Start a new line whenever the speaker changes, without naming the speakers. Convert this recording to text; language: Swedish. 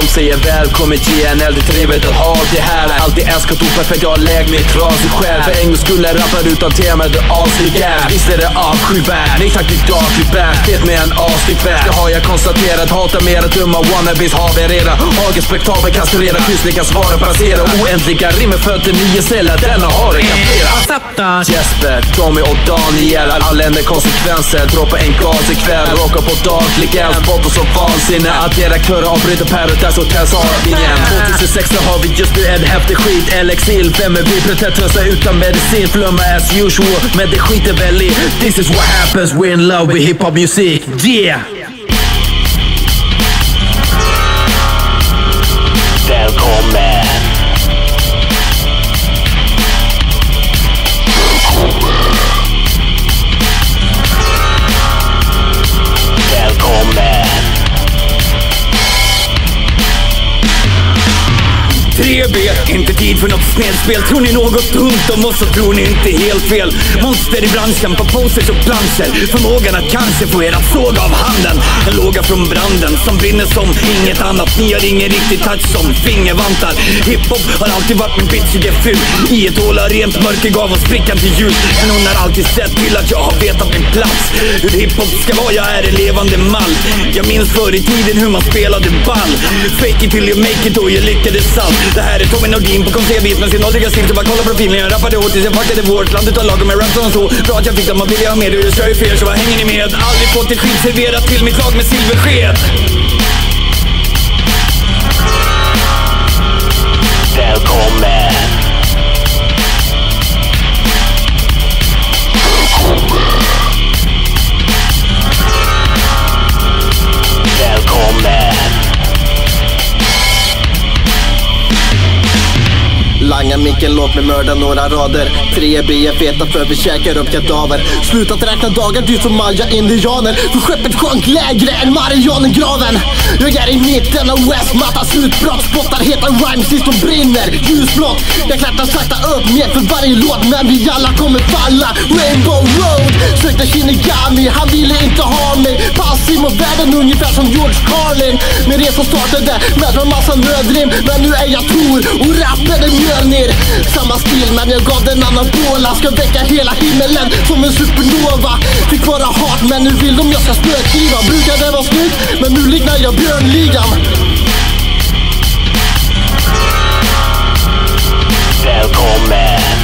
De säger välkommen till en eld, trevligt att ha det här. Alltid älskat och perfekt, jag har lägg mig trasig själv. För en gång skulle rappar utan tema, du aslig är. Visst är det avskyvärt, nej tack ditt daglig bär. Fet med en aslig värld, det har jag konstaterat. Hatar mer att dumma wannabes haverera. Hager spektabel, kastrera, kryssningar, svara, parasera. Oändliga rimmer för till 9 celler, denna har det kapera. Jesper, Tommy och Daniel, alla ändrar konsekvenser. Droppa en gas ikväll, råkar på dagligen. Spott och så vansinne att era aktörer avbryter Paradise Hotel Sarabingen. 2016 har vi just nu en häftig skit. Elexil, vem är vi? Pretentiösa utan medicin. Flumma as usual, men det skiter väl i. This is what happens, we're in love with hiphop music. Yeah!
Välkommen. Välkommen.
3B, inte tid för något snedspel. Tror ni något dumt om oss så tror ni inte helt fel. Monster i branschen, på posters och planscher. Förmågan att kanske få er att såga av handen. En låga från branden som brinner som inget annat. Ni har ingen riktig touch som fingervantar. Hiphop har alltid varit min bitchige fru. I ett håla rent mörker gav oss sprickan till jul. Men hon har alltid sett till att jag har vetat min plats. Hur hiphop ska vara, jag är en levande mall. Jag minns förr i tiden hur man spelade ball. Fake it till you make it och jag lyckades allt. Det här är Tommy Nordin på konsertbit med sin åldriga stil. Så bara kolla profilen, jag rappade hårt tills jag fuckade vårt land utan lagom med raps och så. Bra att jag fick dem att vilja ha med och jag kör ju för er, så vad hänger ni med? Aldrig fått ett skit serverat till mitt lag med silversked.
Välkommen. Välkommen.
Langa micken, låt mig mörda några rader. 3B är feta för vi käkar upp kadaver. Slutat räkna dagar, du som maya-indianer. För skeppet sjönk lägre än Marianengraven. Jag är i mitten av Westmatta, slutbrott. Spottar heta rhymes tills de brinner ljusblått. Jag klättrar sakta upp mer för varje låt, men vi alla kommer falla. Rainbow Road, sökte Shinigami, han ville inte ha mig. Passiv mot världen ungefär som George Carlin. Min resa startade med en massa nödrim, men nu är jag Tor och rappen är Mjölnir. Samma stil men jag gav den annan båla. Ska väcka hela himmelen som en supernova. Fick vara hard men nu vill de jag ska spökliva. Brukade vara snygg men nu liknar jag Björnligan.
Välkommen.